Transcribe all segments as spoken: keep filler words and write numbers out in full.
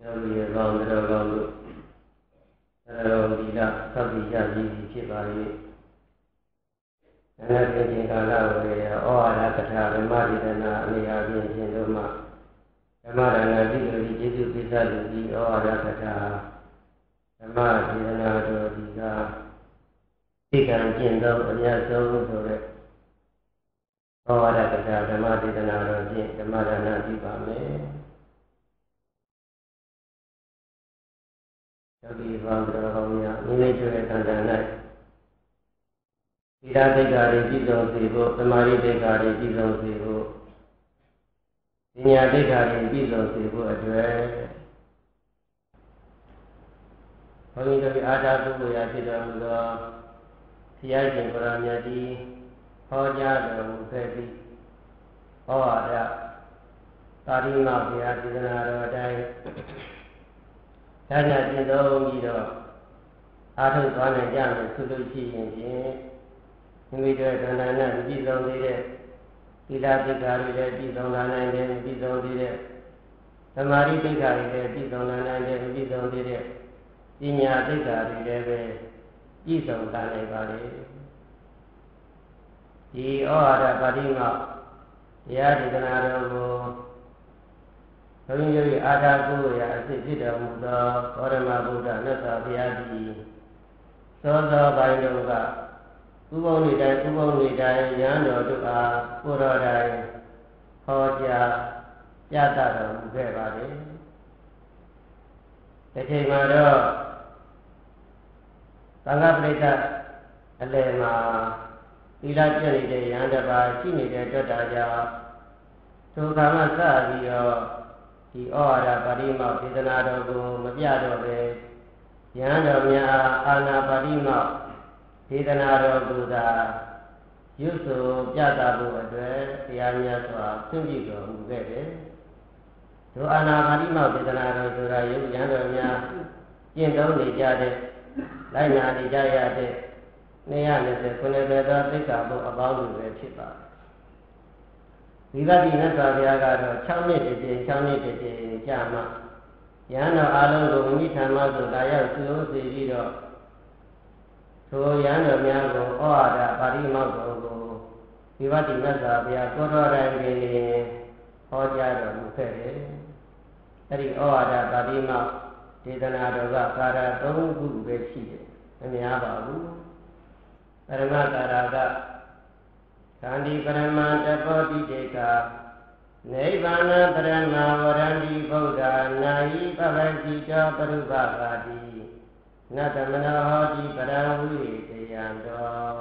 Yogi Vandra Vandu Ravandila Sabija Jivi Chivari Anapin Kala Vaya Oara Kata Madidana Amiya Jinduma Amarana Viduri Jidu Pisalugi Oara Kata Amadina Dodiga Tikan Jindo Yaso Sore Oara Kata Amadina Rojin Amarana Dibame Yogi Vandra Vaya Nilay Tandana Ida Dekari Jizon Sivo, Tamari Dekari Jizon Sivo, Sinya Dekari Jizon Sivo Adware. Holy Yogi Ada Tubu Yasida Mudo, Siyakin Paramyati, Hoja Mukati, Oada, Tarima Yasida Dai, Tanya Jindo Gido, Atu Kwana Jam Suluchi in Video Tanana, Bizon did it. Ila Tikari, Bizon Lana, and Bizon did it. Tamari Tikari, Bizon Lana, and Bizon did it. Sinya Tikari, Bizon Lana Bari. The Oada Padima, Yadiganado, Having Ada Guya, Sita Muda, Orama Buddha, Nasa Viadi, Sosa Baindoga. Uboni Dai, Uboni Dai, Yano Duka, Pura Dai, Hoja, Yata, Mubari. The Chimado Tangaprita, Alema, Ila Jani, Yandaba, Chini, Tataja, Tukamasa, the Ora, Padima, Pitanado, Mabiado, Yando Mia, Ana Padima. Hidanaro Buddha, Yusu, Yadabu address, Yanyaswa, Sunjigo, Mugede. To Anna Hadima Hidanaro Sura, Yandamia, Yendo Nijade, Laina Nijayade, Neanis, Kuneda, Picabo, about the Chipa. Viva Dinasa Viagado, Chami, Chami, Jama, Yano Alongo, Nitamazo, Daya, Su, Zido. So Yana Miago, Oada, Parimago, Vivati Nasa, Via Kora and Hoja, Mukere, Eri Oada, Padima, Titanado, Kara, Don't Good Bechi, and Yababu, Paramata, Kandi Paramata, Poti Deka, Nevana, Parama, Varandi, Boga, Nai, Pavakita, Parubagadi. Natamana Hoti Parawi Yando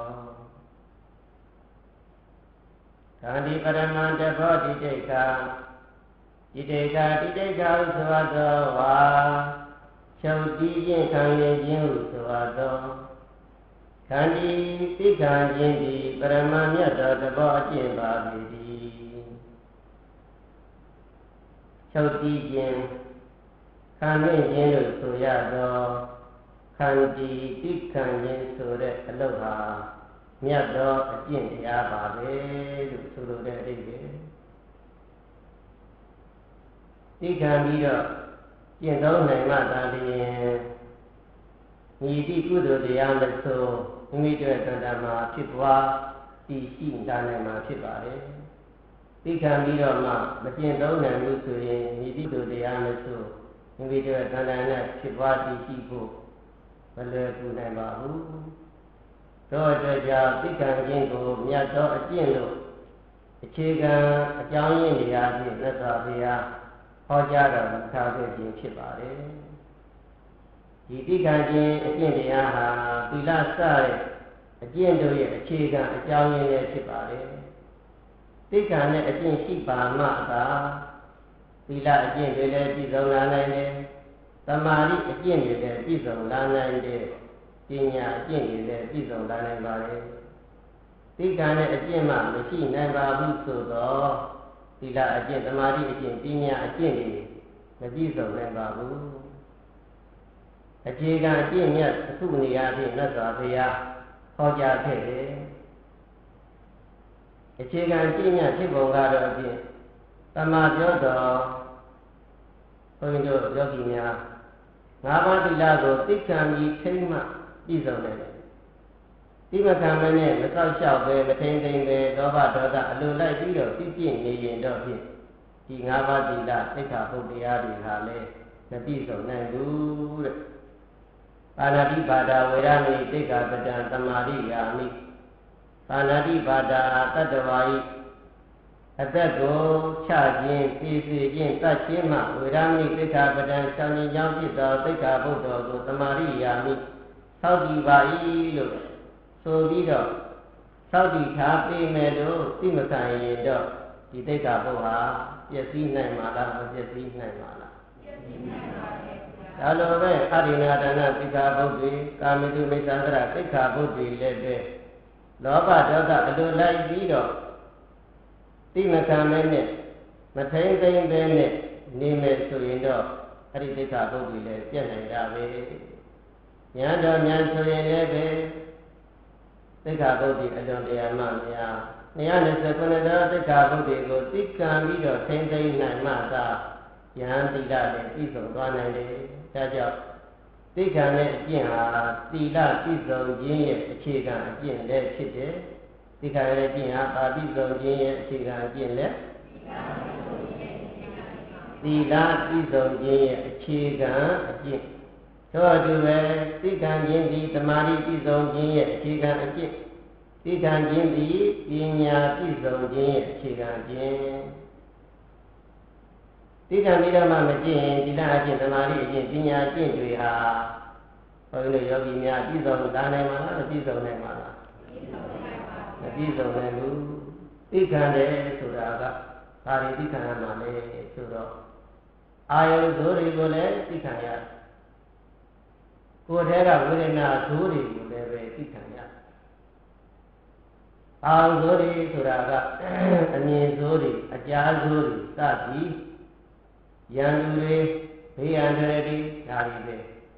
Kandi Paramanta Bodi Deka Dideka Dideka Uswado Wa Chauti Yin Kandi Yin Uswado Kandi Pikan Yindi Paramanya Dabo Jimba Vidi Chauti Yin Kandi Yin Uswado Kandi Pikan Yin Sure Aloha Miado Ajin Yababe Suru de Pikan Bido Jindo Naimata Nidi Kudu de Yamaso Immediate Dama Chipwa Di Shin Danama Chipare Pikan Bido Ma Majindo Namusu Nidi Kudu de Yamaso Immediate Dana Chipwa Di Shipu Valeku Namahu. So Jaja, Pikan Jingo, Miato, a Jino, a Chigan, a Johnny in the Yadi, Nasavia, Hojada, Kabe Jin Chipare. The Pikan Jin, a Jindiaha, Pila Sai, a Jindo, a Chigan, a Johnny in the Chipare. Pikan, a Jin Shipa Mata, Pila a Jin, the Pizolana. Tamari again with the Pizzo Lana and the Tinia again with the Pizzo Lana and Valley. Tigana again, machine never Busso, Tila again, Tamari again, Tinia again, the Pizzo Nebabu. A Chiga again, yes, Sunia, Nasavia, Hoja Tele. A Chiga and Tinia Chibongado again, Tamajodo. ဘုန်းကြီးတို့ယောဂီများငါးပါးသီလကိုသိခံပြီးထိမ့်မှပြည့်စုံတယ်ဒီမခံမနဲ့မဆောက်ရှောက်ပဲမထိန်ထိန်ပဲလောဘဒေါသအလိုလိုက်ပြီးတော့ပြည့်ပြည့်နေရင်တော့ဖြင့်ဒီငါးပါးသီလသိက္ခာပုဒ်တရားတွေဟာလည်းမပြည့်စုံနိုင်ဘူးတဲ့ပါဏာတိပါဒဝေရမိသိက္ခာပဒံသမာဓိယာမိပါဏာတိပါဒတတ္တဝါဤအသက်ကိုချခြင်းပြည့်စုံခြင်းတတ်ခြင်းမှဝေရမိသိက္ခာပဒံဆောင်ခြင်းကြောင့်ဖြစ်သောသိက္ခာပုဒ်တော်ကိုသမာဓိယာမိသောက်တည်ပါ၏လို့ဆိုပြီးတော့သောက်တည်ထားပေးမယ်လို့သိမခံရင်တော့ဒီသိက္ခာပုဒ်ဟာပျက်စီးနိုင်မှာလားမပျက်စီးနိုင်မှာလားပျက်စီးနိုင်ပါရဲ့ဒါလိုပဲအရိဏဒါနသိက္ခာပုဒ်တွေကာမိတုမိစ္ဆာသရသိက္ခာပုဒ်တွေလည်းပဲလောဘဒေါသအလိုလိုက်ပြီးတော့သိမခံမဲနဲ့မထိန်သိမ့်ပဲနဲ့နေမယ်ဆိုရင်တော့အဲ့ဒီသိက္ခာပုဒ်တွေလည်းပြည့်နိုင်တာပဲညာတော်ညာဆိုရင်လည်းပဲသိက္ခာပုဒ်တွေအလွန်တရာမှများနှစ်ရာနှစ်ဆယ်ခုနှစ်သောသိက္ခာပုဒ်တွေကိုသိခံပြီးတော့ထိန်သိမ့်နိုင်မှသာယဟန်သီလလည်းပြည့်စုံသွားနိုင်တယ်ဒါကြောင့်သိက္ခာနဲ့အကျင့်ဟာသီလပြည့်စုံခြင်းရဲ့အခြေခံအကျင့်လည်းဖြစ်တယ်သိက္ခာနဲ့အကျင့်ဟာပါပြည့်စုံခြင်းရဲ့အခြေခံအကျင့်လည်းသီလပြည့်စုံခြင်းရဲ့အခြေခံအကျင့်သောအတူပဲသိက္ခာခြင်းသည်သမာဓိပြည့်စုံခြင်းရဲ့အခြေခံအကျင့်သိက္ခာခြင်းသည်ပညာပြည့်စုံခြင်းရဲ့အခြေခံအကျင့်သိက္ခာမိဓမ္မမကျင့်ရင်သီလအကျင့်သမာဓိအကျင့်ပညာအကျင့်တွေဟာဘုန်းကြီးတို့ယောဂီများပြည့်စုံလာနိုင်မှာလားမပြည့်စုံနိုင်မှာလားမပြည့်စုံနိုင်ဘူးသိက္ခာတယ်ဆိုတာကဘာတွေသိက္ခာရမှာလဲဆိုတော့အာယုဇိုးတွေကိုလည်းသိက္ခာရကိုယ်ထဲကဝေဒနာဇိုးတွေကိုလည်းပဲသိခံရအာယုဇိုးတွေဆိုတာကအမြင်ဇိုးတွေအကြားဇိုးတွေစသည်ရန်သူတွေဘေးရန်တွေဒါတွေပဲ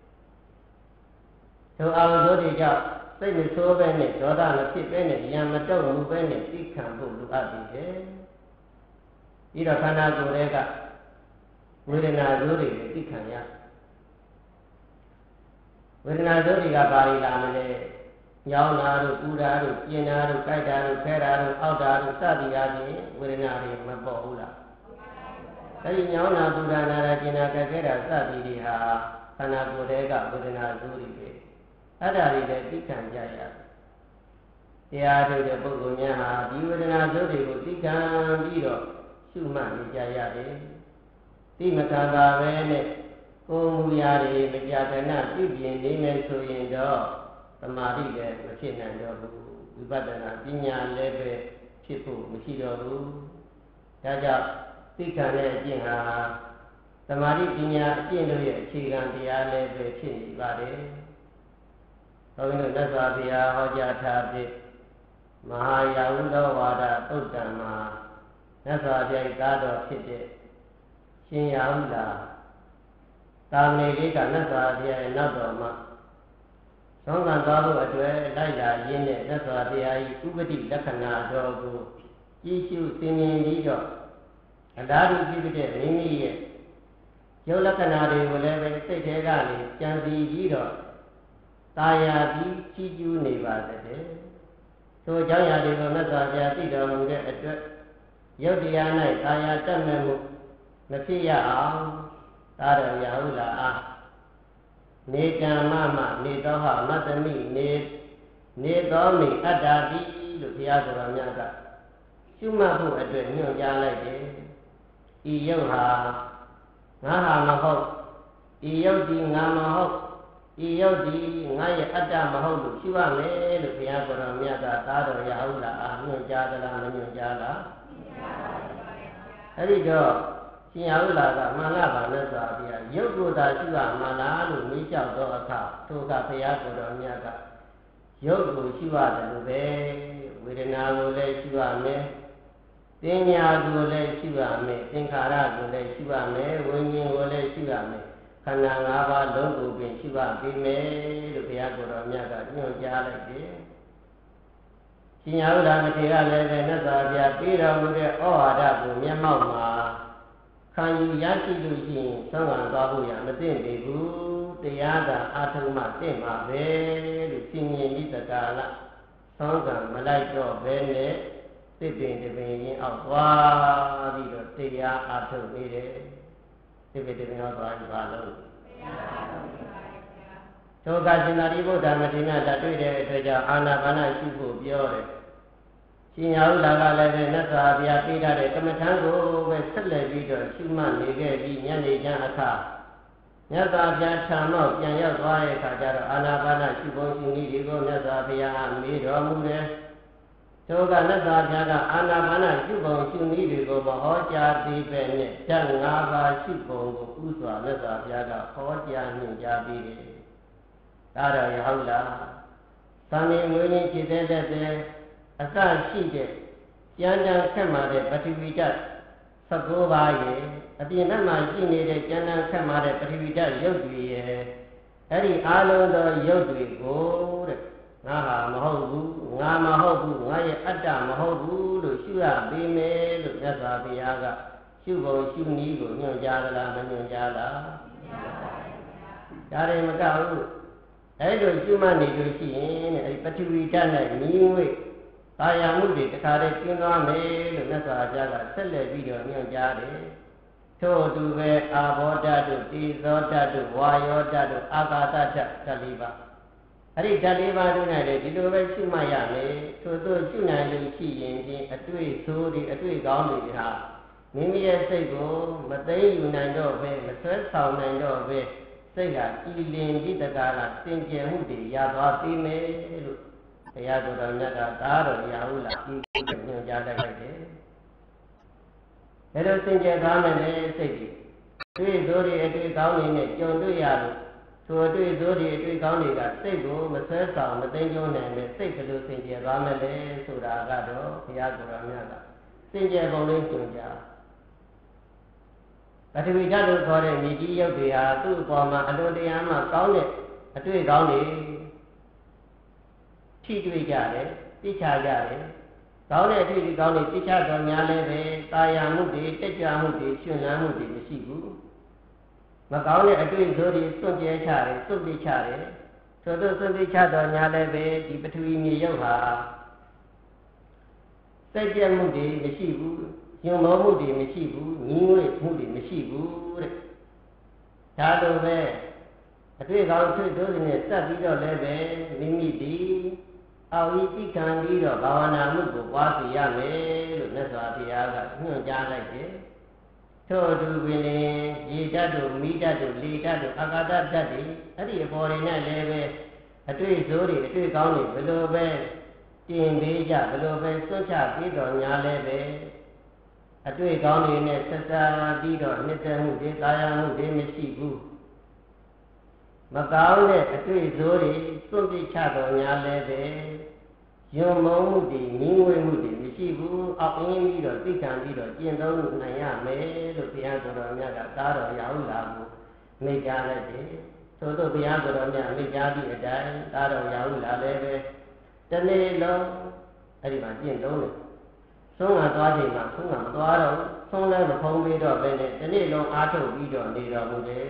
ထိုအာယုဇိုးတွေကြောင့်စိတ်မဆိုးပဲနဲ့ဒေါသမဖြစ်ပဲနဲ့ရံမတုံမှုပဲနဲ့သိခံဖို့လိုအပ်ပြီလေပြီးတော့ခန္ဓာကိုယ်တွေကဝေဒနာဇိုးတွေသိခံရဝေဒနာဇိုးတွေကဘာတွေလာမလဲညောင်းတာတို့ပူတာတို့ပြင်းတာတို့ကြိုက်တာတို့ခဲတာတို့အောက်တာတို့စသည်အားဖြင့်ဝေဒနာတွေမပေါ်ဘူးလားအဲဒီညောင်းတာပူတာနာတာကျင်တာကြက်ခဲတာစသည်တွေဟာခန္ဓာကိုယ်တွေကဝေဒနာဇိုးတွေပဲအဲ့ဒါတွေလည်းသိခံကြရတယ်တရားထုတ်တဲ့ပုဂ္ဂိုလ်များဟာဒီဝေဒနာဇိုးတွေကိုသိခံပြီးတော့ရှုမှတ်နေကြရတယ်သိမခံပါပဲနဲ့ကိုယ်မူရာတွေမကြာခဏပြုပြင်နေမယ်ဆိုရင်တော့သမာဓိလည်းမဖြစ်နိုင်တော့ဘူးဝိပဿနာပညာလည်းပဲဖြစ်ဖို့မရှိတော့ဘူးဒါကြောင့်သိက္ခာနဲ့အကျင့်ဟာသမာဓိပညာအကျင့်တို့ရဲ့အခြေခံတရားလည်းပဲဖြစ်နေပါတယ်ဘုန်းကြီးတို့လက်စွာဘုရားဟောကြားထားပြီးမဟာယာဝုသောဝါဒသုတ်တံမှာလက်စွာဘုရားကားတော်ဖြစ်တဲ့ရှင်ယာဟုလာတာမဏေလေးကလက်စွာဘုရားရဲ့နောက်တော်မှာသောကံသွားဖို့အတွက်လိုက်လာရင်းနဲ့လက်စွာဘုရား၏ဥပတိလက္ခဏာတော်ကိုကြည့်ရှုသင်မြင်ပြီးတော့အလားတူဖြစ်တဲ့မိမိရဲ့ရုပ်လက္ခဏာတွေကိုလည်းပဲစိတ်ထဲကနေကြံစည်ပြီးတော့တာယာပြီးကြည်ကျူးနေပါတဲ့ထိုအကြောင်းအရာတွေကိုမြတ်စွာဘုရားသိတော်မူတဲ့အတွက်ယုတ်တရား၌တာယာတက်မဲ့မှုမဖြစ်ရအောင်သာတော်ရာဟုလာအားနေကံမမနေသောဟမတ္တမိနေနေသောမိအတ္တာတိလို့ဘုရားတော်များကရှုမှတ်ဖို့အတွက်ညွှန်ကြားလိုက်တယ်ဤယုတ်ဟာငါဟာမဟုတ်ဤယုတ်ဒီငါမဟုတ်ဤယုတ်ဒီငါရဲ့အတ္တမဟုတ်လို့ရှုရမယ်လို့ဘုရားတော်မြတ်ကသာတော်ရာဟုလာအားညွှန်ကြားသလားမညွှန်ကြားလားအဲ့ဒီတော့ရှင်ယာဟုလာကမှန်လားပါနဲ့ဆိုပြီးရုပ်ကိုယ်သာရှိရမှန်လားလို့မေးလျှောက်တော့အခါသူကဘုရားကိုယ်တော်မြတ်ကရုပ်ကိုရှိရတယ်လို့ပဲဝေဒနာကိုလည်းရှိရမယ်ပညာကိုလည်းရှိရမယ်သင်္ခါရကိုလည်းရှိရမယ်ဝိညာဉ်ကိုလည်းရှိရမယ်ခန္ဓာ၅ပါးလုံးကိုပင်ရှိပါပြီမယ်လို့ဘုရားကိုယ်တော်မြတ်ကညွှန်ကြားလိုက်တယ်ရှင်ယာဟုလာမထေရလည်းပဲမြတ်စွာဘုရားပေးတော်မူတဲ့ဩဝါဒကိုမျက်မှောက်မှာခခံယူရရှိလို့ရှိရင်ဆုံးခံသွားဖို့ရမသိပေဘူးတရားသာအာထုံမှသိမှာပဲလို့သင်ញင်ပြီးတကာလဆုံးခံမလိုက်တော့ဘဲနဲ့သိပင်တပင်ရင်အောက်သွားပြီးတော့တရားအာထုံနေတယ်သိပင်တပင်အောက်သွားပြီးပါလို့တရားအာထုံနေပါရဲ့ဗျာသောကရှင်သာရိပုတ္တမထေရတာတွေ့တဲ့အတွက်ကြောင့်အာနာပါနရှုဖို့ပြောတယ်ရှင်ရဟုလာကလည်းပဲမြတ်စွာဘုရားပေးထားတဲ့ကမ္မထံကိုပဲဆက်လက်ပြီးတော့ရှုမှတ်နေခဲ့ပြီးညနေကျအခါမြတ်စွာဘုရားထံတော့ပြန်ရောက်သွားတဲ့အခါကျတော့အာနာပါနရှုဖို့ရှုနည်းတွေကိုမြတ်စွာဘုရားမေးတော်မူတယ်။သောကမြတ်စွာဘုရားကအာနာပါနရှုဖို့ရှုနည်းတွေကိုမဟောကြားသေးပဲနဲ့ဓာတ်၅ပါးရှုဖို့ကိုဥစွာမြတ်စွာဘုရားကဟောကြားညွှန်ကြားပြီးတယ်။ဒါတော့ရဟုတ်လား။သံဃာမွေးရင်ခြေသေးတဲ့အစရှိတဲ့ကျမ်းတန်ခက်မှတဲ့ပထဝီဓာတ်၁၉ပါးရဲ့အပြင်ဘက်မှာရှိနေတဲ့ကျမ်းတန်ခက်မှတဲ့ပထဝီဓာတ်ရုပ်တွေရဲ့အဲ့ဒီအာလုံးသောရုပ်တွေကိုတဲ့ငါဟာမဟုတ်ဘူးငါမဟုတ်ဘူးငါရဲ့အတ္တမဟုတ်ဘူးလို့ရှုရပေးမယ်လို့မြတ်စွာဘုရားကရှုဖို့ရှုနည်းကိုညွှန်ကြားသလားမညွှန်ကြားလားဒါရင်မကဘူးအဲ့လိုရှုမှတ်နေလို့ရှိရင်တဲ့အဲ့ဒီပထဝီဓာတ်နဲ့ညီငွေကာယမှုတွေတခါတည်းကျင်းသွားမယ်လို့မြတ်စွာဘုရားကဆက်လက်ပြီးတော့ညွှန်ကြားတယ်။ထို့အတူပဲအာဘောဓာတ်တို့တိဇောဓာတ်တို့ဝါယောဓာတ်တို့အာကာသဓာတ်ဓာတ်လေးပါ။အဲ့ဒီဓာတ်လေးပါတို့နဲ့ဒီလိုပဲရှုမှတ်ရမယ်။ထို့သို့ရှုနိုင်လို့ရှိရင်ချင်းအတွေ့ဆိုးတွေအတွေ့ကောင်းတွေဟာမိမိရဲ့စိတ်ကိုမသိယူနိုင်တော့ပဲမဆွဲဆောင်နိုင်တော့ပဲစိတ်ကကြည်လင်ပြီးတကားလားစင်ကြယ်မှုတွေရသွားပြီးမယ်လို့တရားတော်တော်မြတ်ကသာတော်ရဟုလားဒီကိုညွှန်ကြားလိုက်တယ်။ဒါလိုစင်ကြယ်သွားမယ်လေစိတ်ကြီးတွေ့သိုးတွေအတွေ့ကောင်းတွေနဲ့ကြုံတွေ့ရလို့ထိုအတွေ့သိုးတွေအတွေ့ကောင်းတွေကစိတ်ကိုမဆွဲဆောင်မသိမ်းကျုံနိုင်တဲ့စိတ်ကလေးစင်ကြယ်သွားမယ်လေဆိုတာကတော့ဘုရားကိုယ်တော်မြတ်ကစင်ကြယ်ပုံလေးညွှန်ကြားပထဝီဓာတ်လို့ခေါ်တဲ့မြေကြီးရုပ်တွေဟာသူ့အပေါ်မှာအလွန်တရာမှကောင်းတဲ့အတွေ့ကောင်းတွေထိတွေ့ကြတယ်သိချကြတယ်ကောင်းတဲ့အတွေ့အကောင်းတွေသိချတော်များလည်းပဲတာယာမှုတွေတက်ကြွမှုတွေရှင်လန်းမှုတွေမရှိဘူးမကောင်းတဲ့အတွေ့အကြုံတွေစွန့်ကြဲချတယ်စွန့်ပစ်ချတယ်သို့သောစွန့်ပစ်ချတော်များလည်းပဲဒီပထဝီမြေရုပ်ဟာစိတ်ကြက်မှုတွေမရှိဘူးညှို့မောမှုတွေမရှိဘူးညီငွေ့မှုတွေမရှိဘူးတဲ့ဒါလိုပဲအတွေ့အကောင်းတွေ့တို့တွေနဲ့စပ်ပြီးတော့လည်းပဲမိမိဒီအောက်ဤသိခံပြီးတော့ဘာဝနာမှုကိုပွားစီရမယ်လို့မြတ်စွာဘုရားကညွှန်ကြားလိုက်တယ်ထို့အတူပင်ရေဓာတ်တို့မိဓာတ်တို့လေဓာတ်တို့အာကာသဓာတ်တွေအဲ့ဒီအပေါ်တွေနဲ့လည်းပဲအတွေ့အကြုံတွေအတွေ့ကောင်းတွေဘယ်လိုပဲတင်ပေးကြဘယ်လိုပဲစွန့်ချပြီးတော့ညာလည်းပဲအတွေ့ကောင်းတွေနဲ့ဆက်စားပြီးတော့နှစ်သက်မှုတွေတာယာမှုတွေမရှိဘူးမကောင်းတဲ့အတွေ့အကြုံတွေစွန့်ပစ်ချတော်ညာလည်းပဲယုံမုံမှုတွေငြင်းဝဲမှုတွေမရှိဘူးအောက်အင်းပြီးတော့သိခံပြီးတော့ကျင့်သုံးနိုင်ရမယ်လို့ဘုရားကိုယ်တော်မြတ်ကသာတော်ရဟုလာမှုမိတ်ကြားလိုက်တယ်သို့သောဘုရားကိုယ်တော်မြတ်မိတ်ကြားပြီးအတိုင်းသာတော်ရဟုလာလည်းပဲတနေ့လုံးအဲ့ဒီမှာကျင့်သုံးတယ်ဆုံးကသွားချိန်မှာဆုံးကမသွားတော့ဆုံးလည်းမဖုံးပြီးတော့ပဲနဲ့တနေ့လုံးအားထုတ်ပြီးတော့နေတော်မူတယ်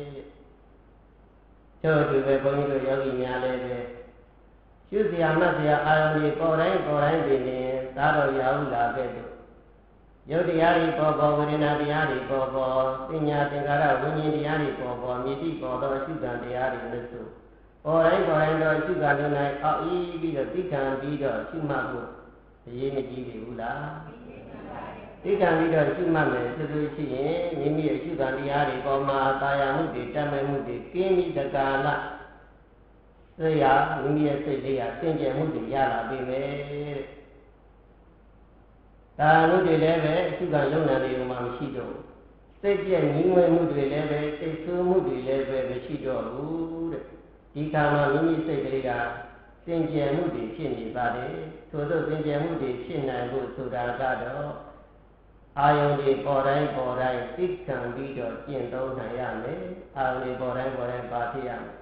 တို့ဒီပဲဘုန်းကြီးတို့ယောဂီများလည်းပဲရှုစရာမှတ်စရာအာရုံတွေပေါ်တိုင်းပေါ်တိုင်းပင်သာတော်ရဟုလာခဲ့လို့ယုတ်တရားတွေပေါ်ပေါ်ဝေဒနာတရားတွေပေါ်ပေါ်ပညာသင်္ခါရဝိညာဉ်တရားတွေပေါ်ပေါ်မြစ်တိပေါ်သောရှုကံတရားတွေလို့ဆိုပေါ်တိုင်းပေါ်တိုင်းတော့ရှုကံလုံး၌အောက်ဤပြီးတော့သိခံပြီးတော့ရှုမှတ်ဖို့အရေးမကြီးဘူးလားသိခံပြီးတော့ရှုမှတ်မယ်ဆိုလို့ရှိရင်မိမိရဲ့ရှုကံတရားတွေပေါ်မှာတာယာမှုတွေတတ်မဲ့မှုတွေကင်းပြီးတကာလစိတ်ရမိမိရဲ့စိတ်လေးဟာစင်ကြယ်မှုတွေရလာပြီပဲတဲ့ဒါလို့တွေလည်းပဲအရှုခံလုံနာတွေမှမရှိတော့စိတ်ပြည့်ငြင်းဝဲမှုတွေလည်းပဲစိတ်ဆိုးမှုတွေလည်းပဲမရှိတော့ဘူးတဲ့ဒီခါမှာမိမိစိတ်ကလေးကစင်ကြယ်မှုတွေဖြစ်နေပါတယ်ထို့သောစင်ကြယ်မှုတွေဖြစ်နိုင်ဖို့ဆိုတာကတော့အာယုန်တွေပေါ်တိုင်းပေါ်တိုင်းသိခံပြီးတော့ကျင့်သုံးနိုင်ရမယ်အာယုန်တွေပေါ်တိုင်းပေါ်တိုင်းပါဖြစ်ရမယ်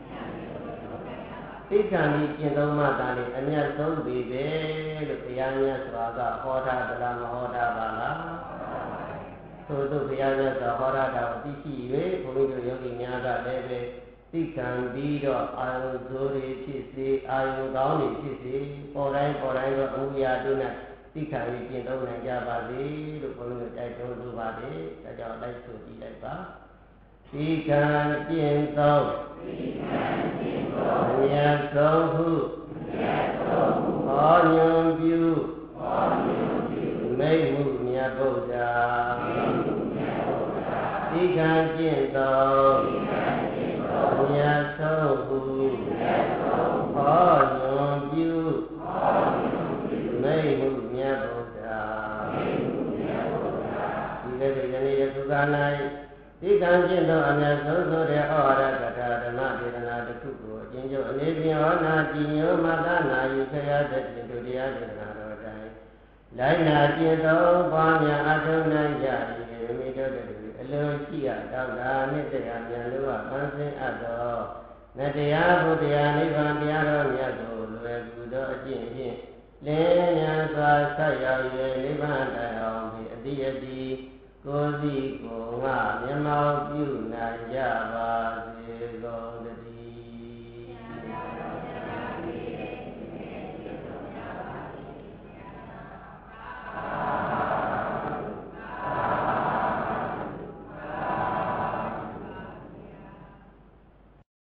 သိခံပြီးကျင့်သုံးမှသာလေအမြတ်ဆုံးပြီပဲလို့ဘုရားမြတ်စွာကဟောထားသလားမဟောထားပါလားထိုသို့ဘုရားမြတ်စွာဟောရတာကိုသိရှိ၍ဘုန်းကြီးတို့ယောဂီများကလည်းပဲသိခံပြီးတော့အာယုဆိုးတွေဖြစ်စေအာယုကောင်းတွေဖြစ်စေပေါ်တိုင်းပေါ်တိုင်းတော့အမှုရာတို့နဲ့သိခံပြီးကျင့်သုံးနိုင်ကြပါစေလို့ဘုန်းကြီးတို့တိုက်တွန်းလိုပါတယ်ဒါကြောင့်လိုက်ဆိုကြည့်လိုက်ပါသိခံကျင့်သုံးသိခံကျင့်သုံးမြတ်ဆုံးဟုမြတ်ဆုံးဟုဟောညွန်ပြုဟောညွန်ပြုမိတ်မှုမြတ်ဗုဒ္ဓမိတ်မှုမြတ်ဗုဒ္ဓသိခံကျင့်သုံးသိခံကျင့်သုံးမြတ်ဆုံးဟုမြတ်ဆုံးဟောညွန်ပြုဟောညွန်ပြုမိတ်မှုမြတ်ဗုဒ္ဓမိတ်မှုမြတ်ဗုဒ္ဓဒီလည်းဒီနေ့ယခုက၌ဒီကံကျင့်သောအမြတ်ဆုံးသောတဲ့ဩဝါဒကထာဓမ္မဒေသနာတစ်ခုကိုအကျဉ်းချုပ်အနေဖြင့်ဟောနာကြည်ညိုမှသာနာယူခရတဲ့ဒီတို့တရားဒေသနာတော်တိုင်းလိုက်နာကျင့်သုံးပွားများအထုံးနိုင်ကြ၏မိတို့တို့အလိုရှိရတောက်တာနှင့်တရားများလို့ကပန်းစင်အပ်သောနတရားဘုရားနိဗ္ဗာန်တရားတော်မြတ်ကိုလွယ်ကူသောအကျင့်ဖြင့်လင်းဉာဏ်စွာဆက်ရောက်၍နိဗ္ဗာန်တိုင်အောင်ပြီးအတိအတိကိုယ်စီကိုယ်ငါမျက်မှောက်ပြုနိုင်ကြပါ